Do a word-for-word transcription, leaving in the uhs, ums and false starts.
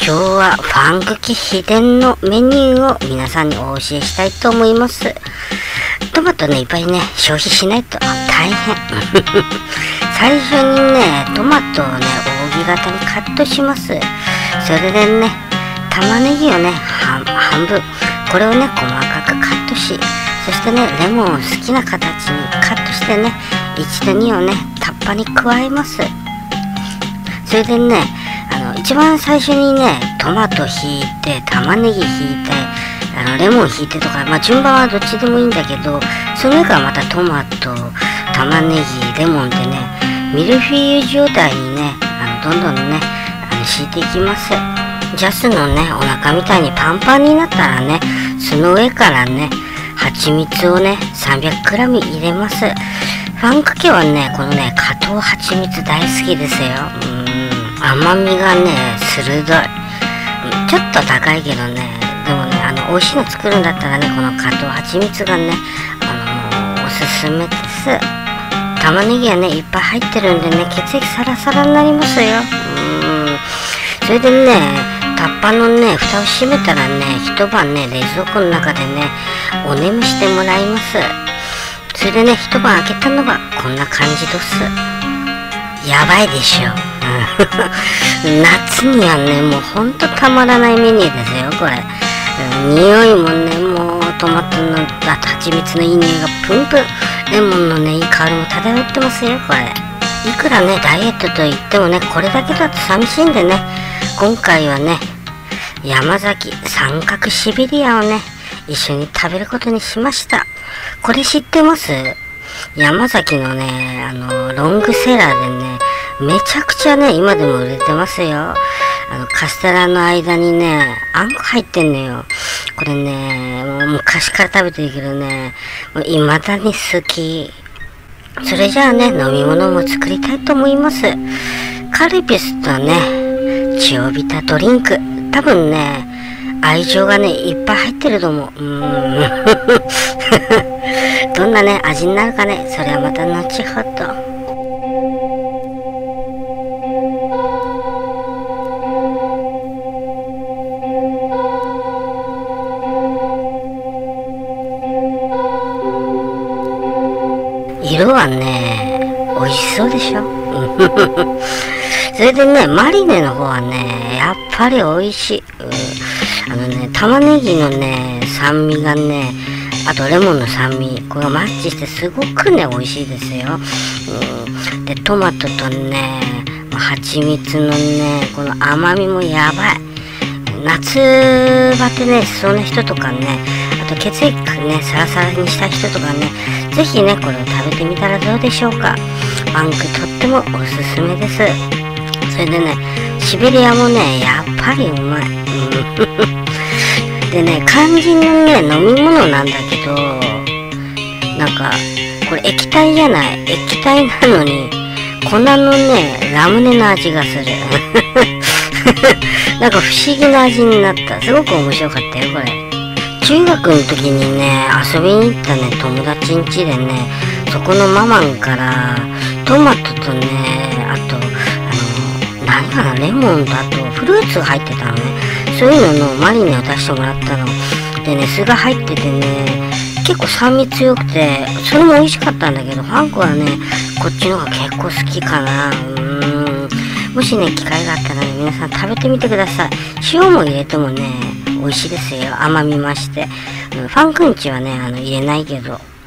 日はファンクキ秘伝のメニューを皆さんにお教えしたいと思います。トマトねいっぱいね消費しないと大変最初にねトマトをね扇形にカットします。それでね玉ねぎをね半分これをね細かくカットし、そしてねレモンを好きな形にカットしてねいちとにをねタッパに加えます。それでねあの一番最初にねトマトひいて玉ねぎひいてあのレモンひいてとか、まあ、順番はどっちでもいいんだけど、その上からまたトマト玉ねぎレモンってねミルフィーユ状態にねあのどんどんねあの敷いていきます。ジャスのねお腹みたいにパンパンになったらねその上からね蜂蜜をね さんびゃくグラム 入れます。ファンク家はねこのね加糖蜂蜜大好きですよ。うん甘みがね鋭い、ちょっと高いけどねでもねあの美味しいの作るんだったらねこの加糖蜂蜜がねあのー、おすすめです。玉ねぎはねいっぱい入ってるんでね血液サラサラになりますよ。うんそれでねタッパのね蓋を閉めたらね一晩ね冷蔵庫の中でねお眠してもらいます。それでね一晩開けたのがこんな感じです。やばいでしょ夏にはねもうほんとたまらないメニューですよこれ。匂いもねもうトマトの蜂蜜のいい匂いがプンプン、レモンのねいい香りも漂ってますよこれ。いくらねダイエットといってもねこれだけだと寂しいんでね今回はね山崎三角シベリアをね一緒に食べることにしました。これ知ってます？山崎のねあのロングセラーでねめちゃくちゃね今でも売れてますよ。あのカステラの間にねあんこ入ってんのよ。これねもう昔から食べてるけどねもう未だに好き。それじゃあね飲み物も作りたいと思います。カルピスとねチオビタドリンク、多分ね愛情がねいっぱい入ってると思う。うーんどんなね味になるかねそれはまた後ほど。色はね美味しそうでしょそれでねマリネの方はねやっぱり美味しい。うん、あのね玉ねぎのね酸味がねあとレモンの酸味これがマッチしてすごくね美味しいですよ。うん、でトマトとね蜂蜜のねこの甘みもやばい。夏バテねしそうな人とかねあと血液ねサラサラにした人とかねぜひねこれを食べてみたらどうでしょうか。パンクとってもおすすめです。それでねシベリアもねやっぱりうまいでね肝心のね飲み物なんだけどなんかこれ液体じゃない、液体なのに粉のねラムネの味がするなんか不思議な味になった。すごく面白かったよこれ。中学の時にね遊びに行ったね友達ん家でねそこのママンからトマトとねあとあの何かなレモンとあとフルーツが入ってたのね。そういうののマリネを出してもらったのでね酢が入っててね結構酸味強くてそれも美味しかったんだけどファンクはねこっちの方が結構好きかな。うーんもしね機会があったらね皆さん食べてみてください。塩も入れてもね美味しいですよ。甘みまして。ファンクンチはねあの入れないけど